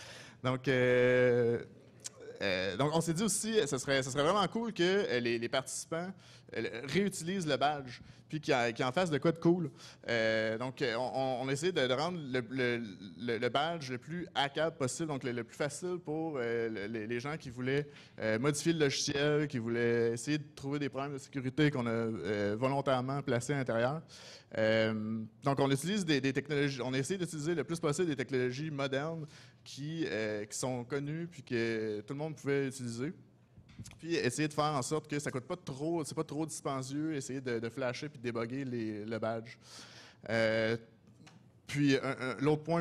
Donc, on s'est dit aussi, ce serait vraiment cool que les participants réutilisent le badge, puis qu'ils en fassent de quoi de cool. On a essayé de rendre le badge le plus hackable possible, donc le plus facile pour les gens qui voulaient modifier le logiciel, qui voulaient essayer de trouver des problèmes de sécurité qu'on a volontairement placés à l'intérieur. Donc, on utilise des technologies, on essaie d'utiliser le plus possible des technologies modernes qui sont connues puis que tout le monde pouvait utiliser. Puis essayer de faire en sorte que ça coûte pas trop, c'est pas trop dispendieux, essayer de flasher puis de débugger le badge. Puis l'autre point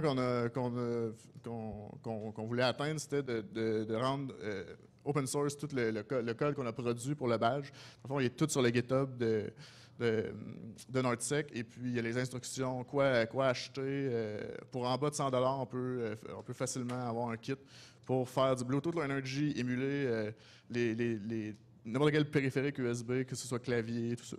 qu'on voulait atteindre, c'était de rendre open source tout le code qu'on a produit pour le badge. En fait, il est tout sur le GitHub de NordSec, et puis il y a les instructions, quoi acheter. Pour en bas de 100 $, on peut facilement avoir un kit pour faire du Bluetooth Low Energy, émuler n'importe quel périphérique USB, que ce soit clavier, tout ça.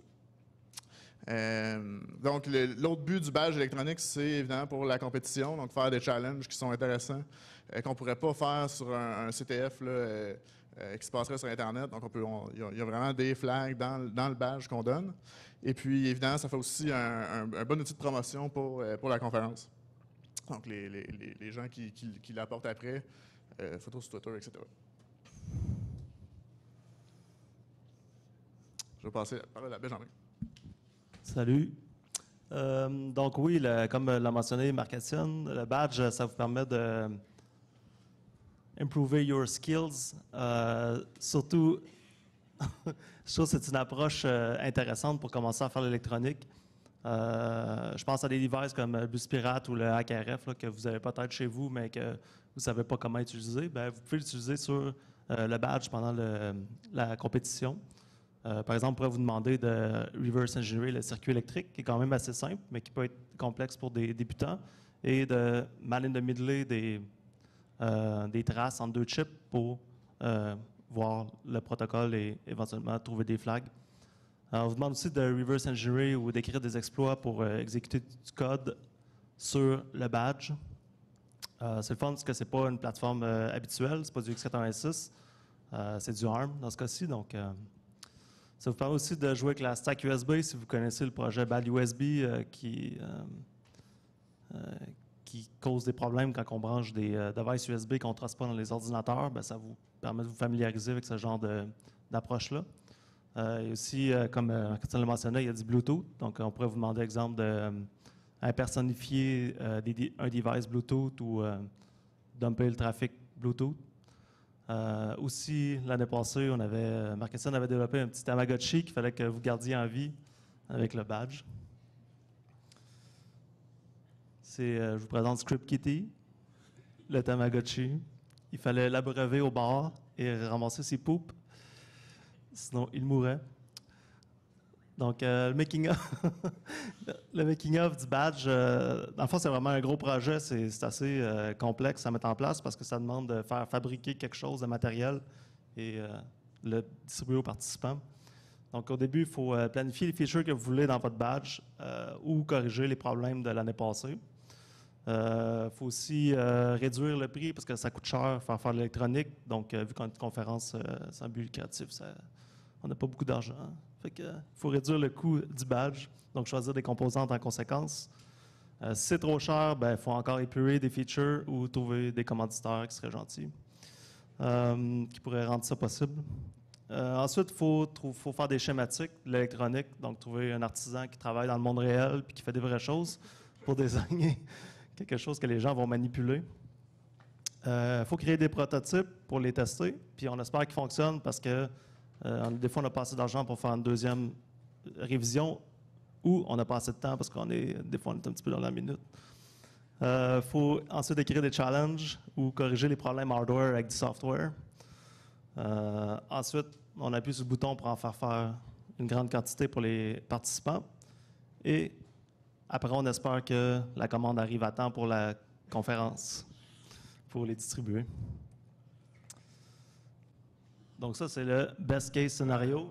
Donc, l'autre but du badge électronique, c'est évidemment pour la compétition, donc faire des challenges qui sont intéressants, qu'on ne pourrait pas faire sur un CTF là, qui se passerait sur Internet. Donc, il y a vraiment des flags dans le badge qu'on donne. Et puis, évidemment, ça fait aussi un bon outil de promotion pour la conférence. Donc, les gens qui l'apportent après, photos sur Twitter, etc. Je vais passer la parole à Benjamin. Salut. Donc oui, comme l'a mentionné Marc-Étienne, le badge, ça vous permet de improver your skills. Surtout, je trouve que c'est une approche intéressante pour commencer à faire l'électronique. Je pense à des devices comme le Bus Pirate ou le HackRF là, que vous avez peut-être chez vous, mais que vous ne savez pas comment utiliser. Bien, vous pouvez l'utiliser sur le badge pendant la compétition. Par exemple, on pourrait vous demander de reverse engineer le circuit électrique, qui est quand même assez simple, mais qui peut être complexe pour des débutants, et de mal in the middle des traces entre deux chips pour voir le protocole et éventuellement trouver des flags. On vous demande aussi de reverse engineer ou d'écrire des exploits pour exécuter du code sur le badge. C'est le fun parce que ce n'est pas une plateforme habituelle, ce n'est pas du x86, c'est du ARM dans ce cas-ci. Donc, ça vous permet aussi de jouer avec la stack USB si vous connaissez le projet Bad USB qui cause des problèmes quand on branche des devices USB qu'on ne trace pas dans les ordinateurs. Bien, ça vous permet de vous familiariser avec ce genre d'approche-là. Et aussi, comme Christian l'a mentionné, il y a du Bluetooth. Donc, on pourrait vous demander, exemple, d'impersonnifier un device Bluetooth ou dumper le trafic Bluetooth. Aussi, l'année passée, Marc-Étienne avait développé un petit Tamagotchi qu'il fallait que vous gardiez en vie avec le badge. Je vous présente Script Kitty, le Tamagotchi. Il fallait l'abreuver au bar et ramasser ses poupes, sinon il mourait. Donc, le making-of du badge, dans le fond, c'est vraiment un gros projet. C'est assez complexe à mettre en place parce que ça demande de faire fabriquer quelque chose de matériel et le distribuer aux participants. Donc, au début, il faut planifier les features que vous voulez dans votre badge ou corriger les problèmes de l'année passée. Il faut aussi réduire le prix parce que ça coûte cher faire de l'électronique. Donc, vu qu'on a une conférence sans but lucratif, on n'a pas beaucoup d'argent. Fait que, faut réduire le coût du badge, donc choisir des composantes en conséquence. Si c'est trop cher, il faut encore épurer des features ou trouver des commanditaires qui seraient gentils, qui pourraient rendre ça possible. Ensuite, il faut faire des schématiques de l'électronique, donc trouver un artisan qui travaille dans le monde réel et qui fait des vraies choses pour désigner quelque chose que les gens vont manipuler. Il faut créer des prototypes pour les tester, puis on espère qu'ils fonctionnent parce que des fois, on n'a pas assez d'argent pour faire une deuxième révision ou on n'a pas assez de temps parce des fois, on est un petit peu dans la minute. Il faut ensuite écrire des challenges ou corriger les problèmes hardware avec du software. Ensuite, on appuie sur le bouton pour en faire une grande quantité pour les participants. Et après, on espère que la commande arrive à temps pour la conférence, pour les distribuer. Donc ça, c'est le best case scénario.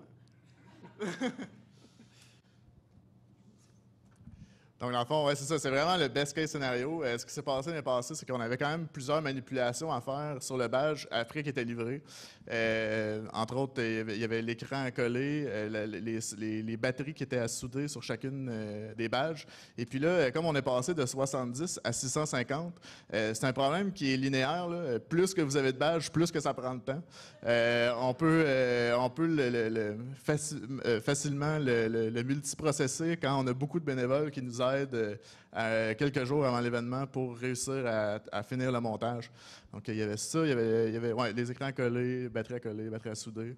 Donc, dans le fond, ouais, c'est ça. C'est vraiment le best case scénario. Ce qui s'est passé l'année passée, c'est qu'on avait quand même plusieurs manipulations à faire sur le badge après qu'il était livré. Entre autres, il y avait l'écran à coller, les batteries qui étaient à souder sur chacune des badges. Et puis là, comme on est passé de 70 à 650, c'est un problème qui est linéaire, là. Plus que vous avez de badges, plus que ça prend de temps. On peut facilement le multiprocesser quand on a beaucoup de bénévoles qui nous aident quelques jours avant l'événement pour réussir à finir le montage. Donc, il y avait ça, il y avait les écrans collés, batteries à souder.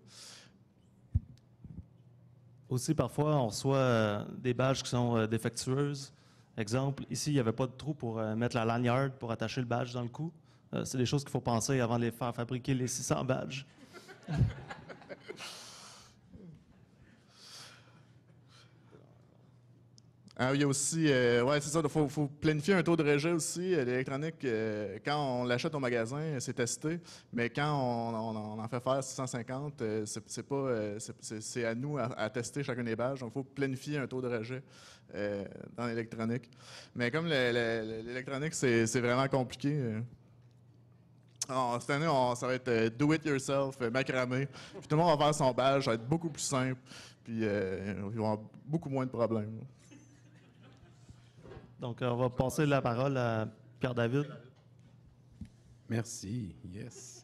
Aussi, parfois, on reçoit des badges qui sont défectueuses. Exemple, ici, il n'y avait pas de trou pour mettre la lanyard pour attacher le badge dans le cou. C'est des choses qu'il faut penser avant de les faire fabriquer les 600 badges. Il y a aussi, c'est ça, il faut planifier un taux de rejet aussi. L'électronique, quand on l'achète au magasin, c'est testé, mais quand on en fait faire 650, c'est à nous à tester chacun des badges. Donc, il faut planifier un taux de rejet dans l'électronique. Mais comme l'électronique, c'est vraiment compliqué. Cette année, ça va être do it yourself, macramé. Puis tout le monde va faire son badge, ça va être beaucoup plus simple. Puis il va y avoir beaucoup moins de problèmes. Donc, on va passer la parole à Pierre-David. Merci. Yes.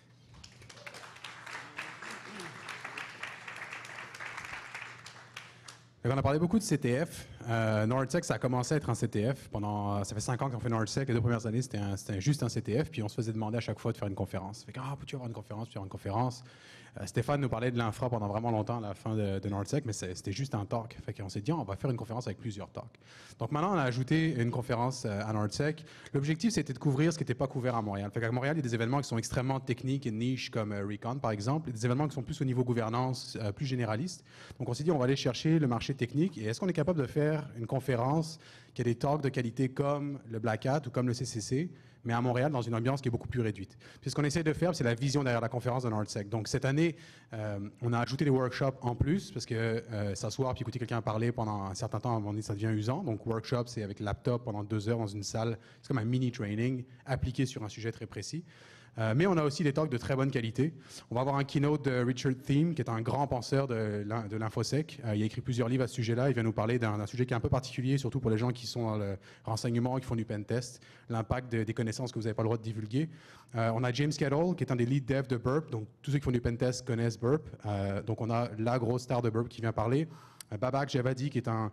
On a parlé beaucoup de CTF. NORDSEC, ça a commencé à être un CTF. Ça fait 5 ans qu'on fait NORDSEC. Les 2 premières années, c'était juste un CTF. Puis on se faisait demander à chaque fois de faire une conférence. Fait que, peux-tu avoir une conférence, puis avoir une conférence. Stéphane nous parlait de l'infra pendant vraiment longtemps à la fin de NORDSEC, mais c'était juste un talk. Fait qu'on s'est dit, on va faire une conférence avec plusieurs talks. Donc maintenant, on a ajouté une conférence à NORDSEC. L'objectif, c'était de couvrir ce qui n'était pas couvert à Montréal. Fait qu'à Montréal, il y a des événements qui sont extrêmement techniques et niches, comme Recon, par exemple, et des événements qui sont plus au niveau gouvernance, plus généralistes. Donc on s'est dit, on va aller chercher le marché technique. Et est-ce qu'on est capable de faire une conférence qui a des talks de qualité comme le Black Hat ou comme le CCC, mais à Montréal, dans une ambiance qui est beaucoup plus réduite. Puis ce qu'on essaie de faire, c'est la vision derrière la conférence de NORDSEC. Donc cette année, on a ajouté des workshops en plus, parce que s'asseoir puis écouter quelqu'un parler pendant un certain temps, à un moment donné, ça devient usant. Donc workshop, c'est avec laptop pendant 2 heures dans une salle. C'est comme un mini-training appliqué sur un sujet très précis. Mais on a aussi des talks de très bonne qualité. On va avoir un keynote de Richard Thiem, qui est un grand penseur de l'InfoSec. Il a écrit plusieurs livres à ce sujet-là. Il vient nous parler d'un sujet qui est un peu particulier, surtout pour les gens qui sont dans le renseignement et qui font du pen test, l'impact des connaissances que vous n'avez pas le droit de divulguer. On a James Kettle, qui est un des lead devs de Burp. Donc, tous ceux qui font du pen test connaissent Burp. Donc, on a la grosse star de Burp qui vient parler. Babak Javadi, qui est un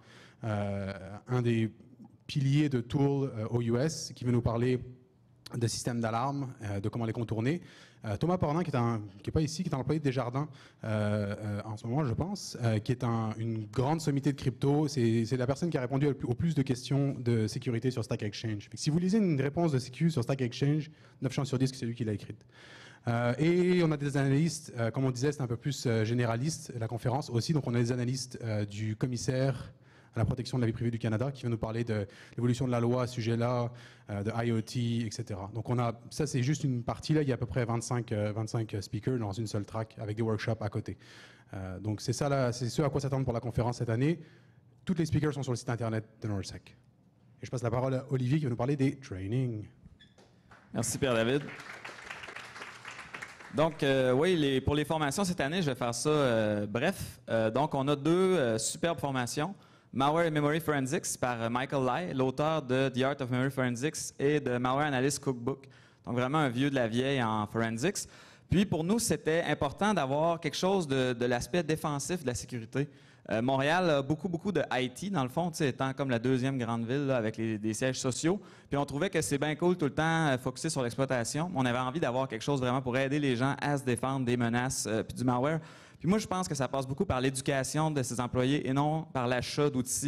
des piliers de Tool aux US, qui vient nous parler de systèmes d'alarme, de comment les contourner. Thomas Pornin, qui n'est pas ici, qui est un employé de Desjardins en ce moment, je pense, qui est une grande sommité de crypto. C'est la personne qui a répondu au plus de questions de sécurité sur Stack Exchange. Fait que si vous lisez une réponse de sécu sur Stack Exchange, 9 chances sur 10 que c'est lui qui l'a écrite. Et on a des analystes, comme on disait, c'est un peu plus généraliste, la conférence aussi. Donc on a des analystes du commissaire à la protection de la vie privée du Canada, qui vient nous parler de l'évolution de la loi à ce sujet-là, de IoT, etc. Donc ça c'est juste une partie, là, il y a à peu près 25 speakers dans une seule track, avec des workshops à côté. Donc c'est ça, là, c'est ce à quoi s'attendre pour la conférence cette année. Tous les speakers sont sur le site internet de NORDSEC. Et je passe la parole à Olivier qui va nous parler des trainings. Merci Pierre-David. Donc, oui, pour les formations cette année, je vais faire ça bref. Donc, on a 2 superbes formations. Malware and Memory Forensics par Michael Lai, l'auteur de The Art of Memory Forensics et de Malware Analyst Cookbook. Donc, vraiment un vieux de la vieille en forensics. Puis, pour nous, c'était important d'avoir quelque chose de l'aspect défensif de la sécurité. Montréal a beaucoup de IT, dans le fond, étant comme la 2e grande ville là, avec des sièges sociaux. Puis on trouvait que c'est bien cool tout le temps focusé sur l'exploitation. On avait envie d'avoir quelque chose vraiment pour aider les gens à se défendre des menaces puis du malware. Puis moi, je pense que ça passe beaucoup par l'éducation de ces employés et non par l'achat d'outils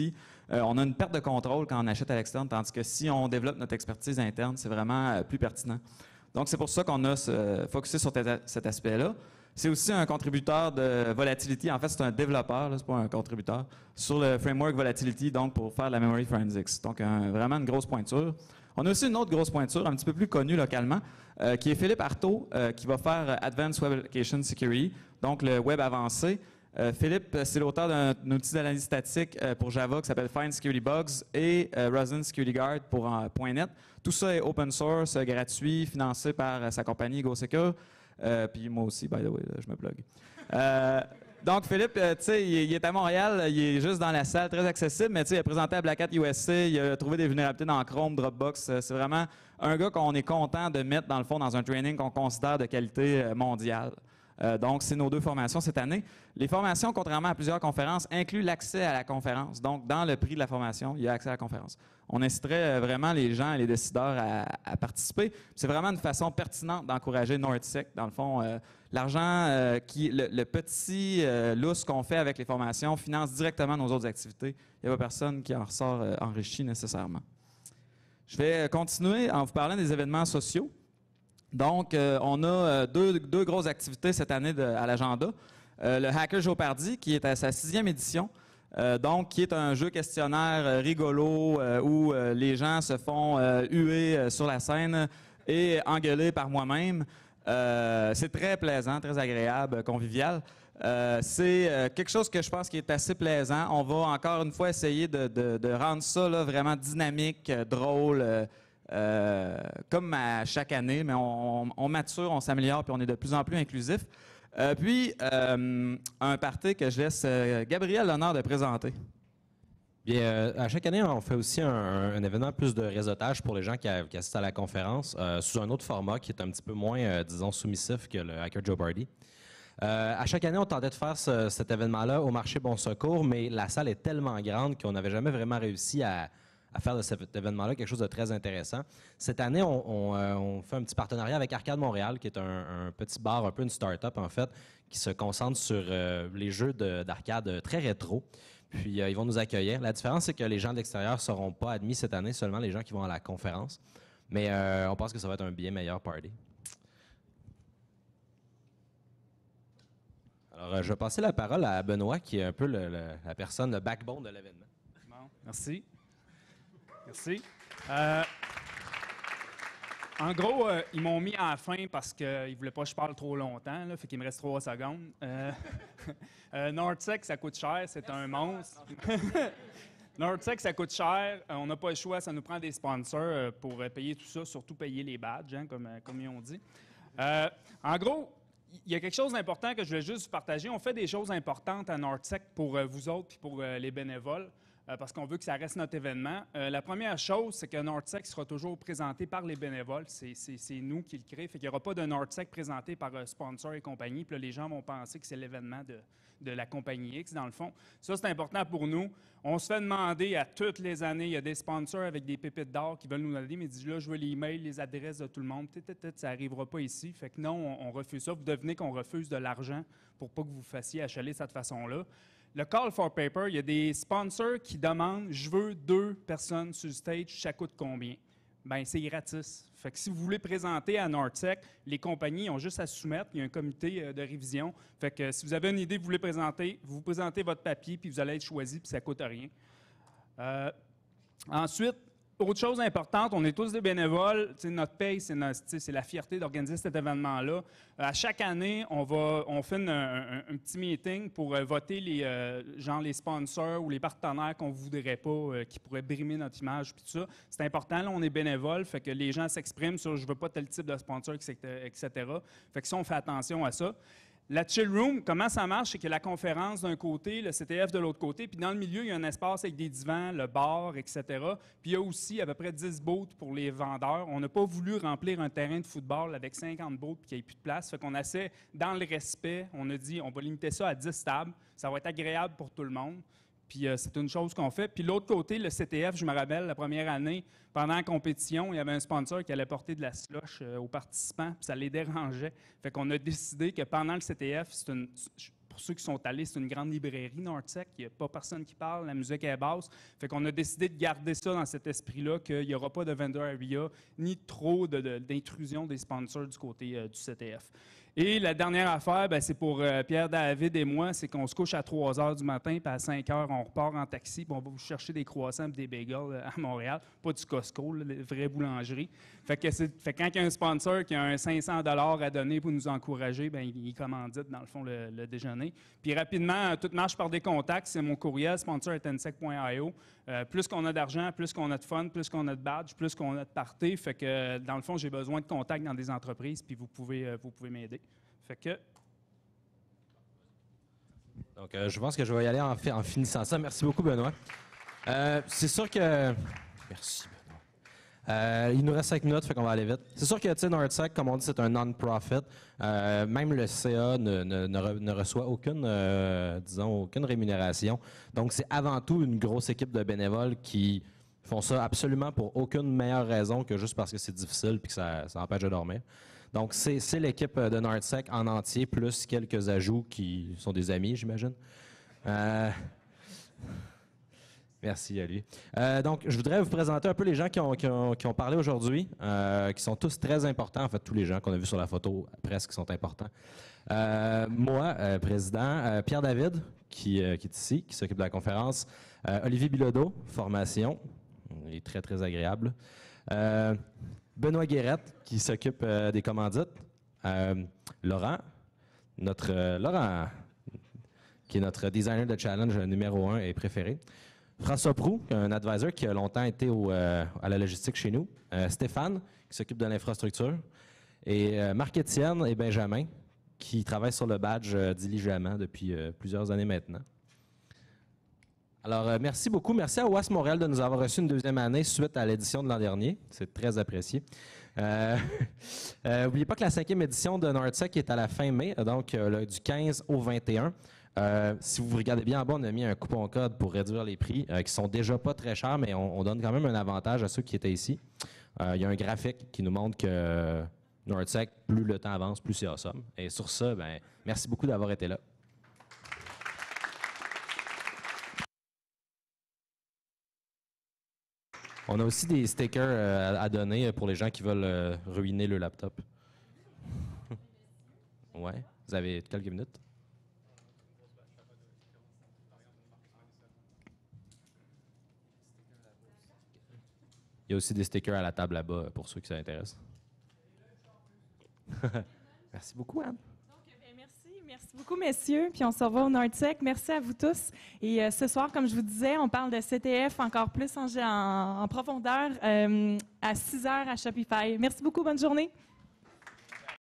on a une perte de contrôle quand on achète à l'externe, tandis que si on développe notre expertise interne, c'est vraiment plus pertinent. Donc, c'est pour ça qu'on a focusé sur cet aspect-là. C'est aussi un contributeur de Volatility. En fait, c'est un développeur, ce n'est pas un contributeur, sur le framework Volatility, donc pour faire de la Memory Forensics. Donc, vraiment une grosse pointure. On a aussi une autre grosse pointure, un petit peu plus connue localement, qui est Philippe Artaud, qui va faire Advanced Web Application Security, donc le web avancé. Philippe, c'est l'auteur d'un outil d'analyse statique pour Java qui s'appelle Find Security Bugs et Roslyn Security Guard pour .NET. Tout ça est open source, gratuit, financé par sa compagnie GoSecure. Puis moi aussi, by the way, je me plug. Donc, Philippe, tu sais, il est à Montréal, il est juste dans la salle, très accessible, mais tu sais, il a présenté à Black Hat USC, il a trouvé des vulnérabilités dans Chrome, Dropbox. C'est vraiment un gars qu'on est content de mettre, dans le fond, dans un training qu'on considère de qualité mondiale. Donc, c'est nos 2 formations cette année. Les formations, contrairement à plusieurs conférences, incluent l'accès à la conférence. Donc, dans le prix de la formation, il y a accès à la conférence. On inciterait vraiment les gens et les décideurs à participer. C'est vraiment une façon pertinente d'encourager NordSec. Dans le fond, l'argent, le petit lousse qu'on fait avec les formations finance directement nos autres activités. Il n'y a pas personne qui en ressort enrichi nécessairement. Je vais continuer en vous parlant des événements sociaux. Donc, on a deux grosses activités cette année à l'agenda. Le Hacker Jeopardy, qui est à sa 6e édition, donc qui est un jeu questionnaire rigolo où les gens se font huer sur la scène et engueuler par moi-même. C'est très plaisant, très agréable, convivial. C'est quelque chose que je pense qui est assez plaisant. On va encore une fois essayer de rendre ça là, vraiment dynamique, drôle, comme à chaque année, mais on mature, on s'améliore, puis on est de plus en plus inclusif. Puis, un party que je laisse Gabriel l'honneur de présenter. Bien, à chaque année, on fait aussi un événement plus de réseautage pour les gens qui assistent à la conférence, sous un autre format qui est un petit peu moins, disons, soumissif que le Hacker Jeopardy. À chaque année, on tentait de faire cet événement-là au marché Bon Secours, mais la salle est tellement grande qu'on n'avait jamais vraiment réussi à faire de cet événement-là quelque chose de très intéressant. Cette année, on fait un petit partenariat avec Arcade Montréal, qui est un petit bar, un peu une start-up en fait, qui se concentre sur les jeux d'arcade très rétro. Puis ils vont nous accueillir. La différence, c'est que les gens de l'extérieur ne seront pas admis cette année, seulement les gens qui vont à la conférence. Mais on pense que ça va être un bien meilleur party. Alors, je vais passer la parole à Benoît, qui est un peu la personne, le backbone de l'événement. Bon, merci. Merci. En gros, ils m'ont mis à la fin parce qu'ils ne voulaient pas que je parle trop longtemps, là, fait qu'il me reste 3 secondes. NordSec, ça coûte cher, c'est un monstre. NordSec, ça coûte cher, on n'a pas le choix, ça nous prend des sponsors pour payer tout ça, surtout payer les badges, hein, comme ils ont dit. En gros, il y a quelque chose d'important que je voulais juste vous partager. On fait des choses importantes à NordSec pour vous autres et pour les bénévoles. Parce qu'on veut que ça reste notre événement. La première chose, c'est que NordSec sera toujours présenté par les bénévoles. C'est nous qui le créons. Fait qu'il n'y aura pas de NordSec présenté par sponsor et compagnie. Puis là, les gens vont penser que c'est l'événement de la compagnie X, dans le fond. Ça, c'est important pour nous. On se fait demander à toutes les années, il y a des sponsors avec des pépites d'or qui veulent nous donner, mais ils disent là, je veux les emails, les adresses de tout le monde. Ça n'arrivera pas ici. Fait que non, on refuse ça. Vous devinez qu'on refuse de l'argent pour pas que vous fassiez achaler de cette façon-là. Le Call for Paper, il y a des sponsors qui demandent « Je veux 2 personnes sur le stage, ça coûte combien? » Bien, c'est gratis. Fait que si vous voulez présenter à NordSec, les compagnies ont juste à soumettre. Il y a un comité de révision. Fait que si vous avez une idée, vous voulez présenter, vous présentez votre papier, puis vous allez être choisi, puis ça ne coûte rien. Ensuite, autre chose importante, on est tous des bénévoles. T'sais, notre paye, c'est la fierté d'organiser cet événement-là. À chaque année, on fait un petit meeting pour voter les sponsors ou les partenaires qu'on ne voudrait pas, qui pourraient brimer notre image, puis tout ça. C'est important, là, on est bénévole, fait que les gens s'expriment sur « je veux pas tel type de sponsor », etc. Fait que ça, on fait attention à ça. La chill room, comment ça marche? C'est que la conférence d'un côté, le CTF de l'autre côté, puis dans le milieu, il y a un espace avec des divans, le bar, etc. Puis il y a aussi à peu près 10 booths pour les vendeurs. On n'a pas voulu remplir un terrain de football avec 50 booths puis qu'il n'y ait plus de place. Fait qu'on essaie, dans le respect, on a dit on va limiter ça à 10 tables. Ça va être agréable pour tout le monde. Puis c'est une chose qu'on fait. Puis l'autre côté, le CTF, je me rappelle, la première année, pendant la compétition, il y avait un sponsor qui allait porter de la slush aux participants, puis ça les dérangeait. Fait qu'on a décidé que pendant le CTF, pour ceux qui sont allés, c'est une grande librairie, NordSec. Il n'y a pas personne qui parle, la musique est basse. Fait qu'on a décidé de garder ça dans cet esprit-là, qu'il n'y aura pas de vendor area, ni trop d'intrusion des sponsors du côté du CTF. Et la dernière affaire, ben, c'est pour Pierre David et moi, c'est qu'on se couche à 3 h du matin, puis à 5 h, on repart en taxi, puis on va vous chercher des croissants et des bagels à Montréal. Pas du Costco, là, la vraie boulangerie. Fait que quand il y a un sponsor qui a un 500 $ à donner pour nous encourager, ben, il commandite, dans le fond, le déjeuner. Puis rapidement, tout marche par des contacts. C'est mon courriel, sponsor@nsec.io. Plus qu'on a d'argent, plus qu'on a de fun, plus qu'on a de badge, plus qu'on a de party. Fait que, dans le fond, j'ai besoin de contacts dans des entreprises, puis vous pouvez m'aider. Fait que... Donc, je pense que je vais y aller en finissant ça. Merci beaucoup, Benoît. C'est sûr que... Merci, Benoît. Il nous reste 5 minutes, fait qu'on va aller vite. C'est sûr que NordSec, comme on dit, c'est un non-profit. Même le CA ne reçoit aucune rémunération. Donc, c'est avant tout une grosse équipe de bénévoles qui font ça absolument pour aucune meilleure raison que juste parce que c'est difficile et que ça empêche de dormir. Donc, c'est l'équipe de NordSec en entier, plus quelques ajouts qui sont des amis, j'imagine. Merci à lui. Donc, je voudrais vous présenter un peu les gens qui ont parlé aujourd'hui, qui sont tous très importants. En fait, tous les gens qu'on a vus sur la photo, presque, sont importants. Moi, président. Pierre David, qui est ici, qui s'occupe de la conférence. Olivier Bilodeau, formation. Il est très, très agréable. Benoît Guérette, qui s'occupe des commandites. Laurent, Laurent, qui est notre designer de challenge numéro 1 et préféré. François Proux, un advisor qui a longtemps été à la logistique chez nous. Stéphane, qui s'occupe de l'infrastructure. Et Marc-Étienne et Benjamin, qui travaillent sur le badge diligemment depuis plusieurs années maintenant. Alors, merci beaucoup. Merci à OAS Montréal de nous avoir reçus une deuxième année suite à l'édition de l'an dernier. C'est très apprécié. N'oubliez pas que la 5e édition de NordSec est à la fin mai, donc du 15 au 21. Si vous regardez bien en bas, on a mis un coupon code pour réduire les prix, qui sont déjà pas très chers, mais on donne quand même un avantage à ceux qui étaient ici. Il y a un graphique qui nous montre que NordSec, plus le temps avance, plus c'est awesome. Et sur ça, ben, merci beaucoup d'avoir été là. On a aussi des stickers à donner pour les gens qui veulent ruiner le laptop. Ouais, vous avez quelques minutes. Il y a aussi des stickers à la table là-bas pour ceux qui s'intéressent. Merci beaucoup, Anne. Merci beaucoup, messieurs. Puis on se revoit au NordSec. Merci à vous tous. Et ce soir, comme je vous disais, on parle de CTF encore plus en profondeur à 6 h à Shopify. Merci beaucoup. Bonne journée.